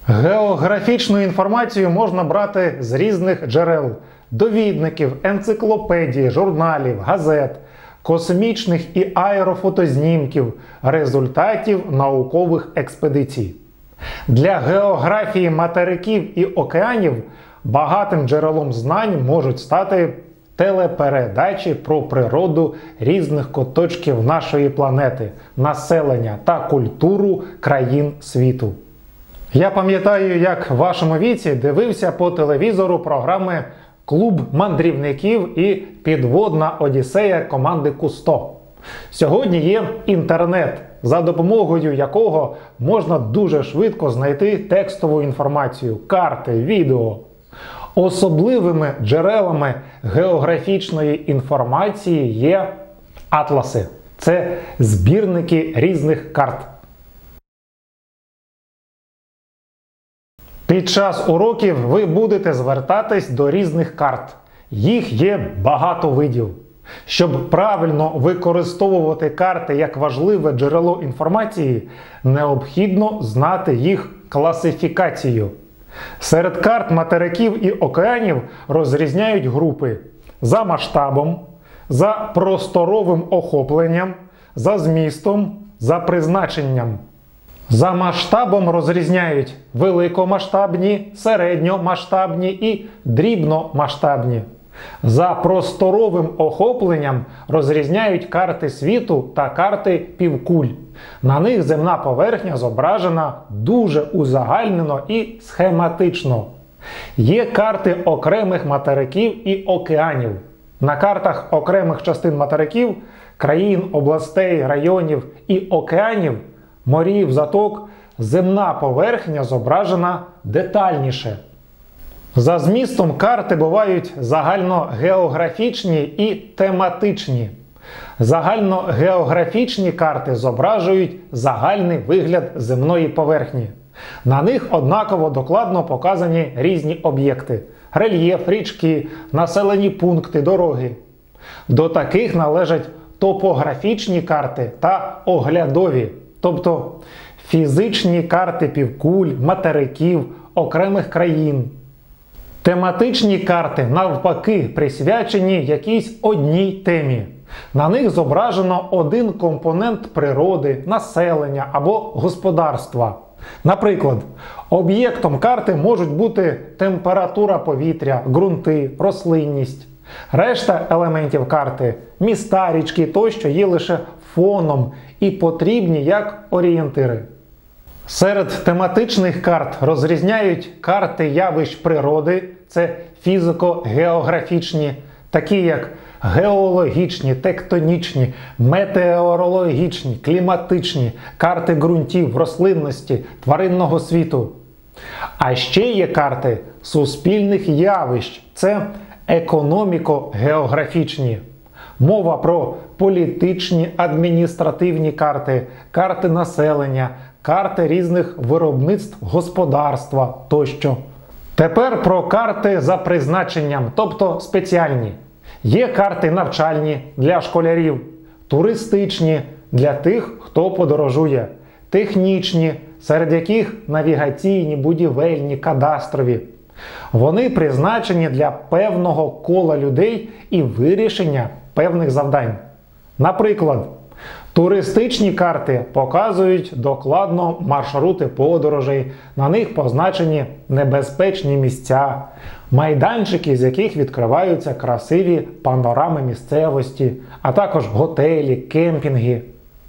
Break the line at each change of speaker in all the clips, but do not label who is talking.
Географічну інформацію можна брати з різних джерел – довідників, енциклопедій, журналів, газет, космічних і аерофотознімків, результатів наукових експедицій. Для географії материків і океанів багатим джерелом знань можуть стати телепередачі про природу різних куточків нашої планети, населення та культуру країн світу. Я пам'ятаю, як в вашому віці дивився по телевізору програми «Клуб мандрівників» і «Підводна Одіссея» команди Кусто. Сьогодні є інтернет, за допомогою якого можна дуже швидко знайти текстову інформацію, карти, відео. Особливими джерелами географічної інформації є атласи. Це збірники різних карт. Під час уроків ви будете звертатись до різних карт. Їх є багато видів. Щоб правильно використовувати карти як важливе джерело інформації, необхідно знати їх класифікацію. Серед карт материків і океанів розрізняють групи за масштабом, за просторовим охопленням, за змістом, за призначенням. За масштабом розрізняють великомасштабні, середньомасштабні і дрібномасштабні. За просторовим охопленням розрізняють карти світу та карти півкуль. На них земна поверхня зображена дуже узагальнено і схематично. Є карти окремих материків і океанів. На картах окремих частин материків, країн, областей, районів і океанів, морів, заток, земна поверхня зображена детальніше. За змістом карти бувають загальногеографічні і тематичні. Загальногеографічні карти зображують загальний вигляд земної поверхні. На них однаково докладно показані різні об'єкти – рельєф, річки, населені пункти, дороги. До таких належать топографічні карти та оглядові, тобто фізичні карти півкуль, материків, окремих країн. Тематичні карти, навпаки, присвячені якійсь одній темі. На них зображено один компонент природи, населення або господарства. Наприклад, об'єктом карти можуть бути температура повітря, ґрунти, рослинність. Решта елементів карти – міста, річки тощо є лише фоном і потрібні як орієнтири. Серед тематичних карт розрізняють карти явищ природи, це фізико-географічні, такі як геологічні, тектонічні, метеорологічні, кліматичні, карти ґрунтів, рослинності, тваринного світу. А ще є карти суспільних явищ, це економіко-географічні. Мова про політичні, адміністративні карти, карти населення, карти різних виробництв господарства тощо. Тепер про карти за призначенням, тобто спеціальні. Є карти навчальні для школярів, туристичні для тих, хто подорожує, технічні, серед яких навігаційні, будівельні, кадастрові. Вони призначені для певного кола людей і вирішення певних завдань. Наприклад, туристичні карти показують докладно маршрути подорожей, на них позначені небезпечні місця, майданчики, з яких відкриваються красиві панорами місцевості, а також готелі, кемпінги.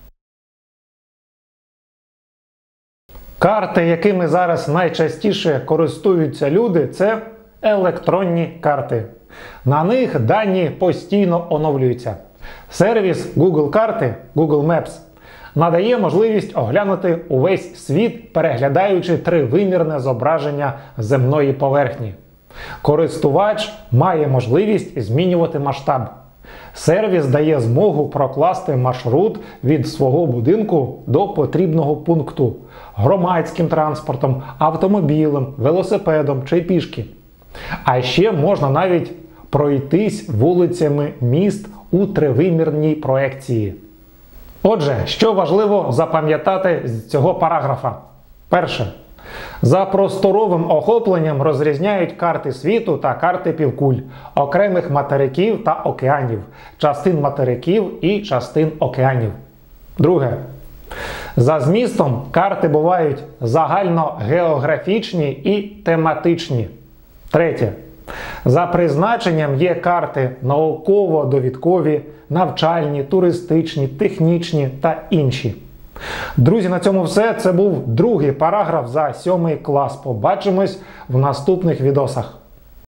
Карти, якими зараз найчастіше користуються люди, це електронні карти. На них дані постійно оновлюються. Сервіс Google карти, Google Maps, надає можливість оглянути увесь світ, переглядаючи тривимірне зображення земної поверхні. Користувач має можливість змінювати масштаб. Сервіс дає змогу прокласти маршрут від свого будинку до потрібного пункту громадським транспортом, автомобілем, велосипедом чи пішки. А ще можна навіть пройтись вулицями міст у тривимірній проекції. Отже, що важливо запам'ятати з цього параграфа? Перше. За просторовим охопленням розрізняють карти світу та карти півкуль, окремих материків та океанів, частин материків і частин океанів. Друге. За змістом карти бувають загальногеографічні і тематичні. Третє. За призначенням є карти науково-довідкові, навчальні, туристичні, технічні та інші. Друзі, на цьому все. Це був другий параграф за 7 клас. Побачимось в наступних відосах.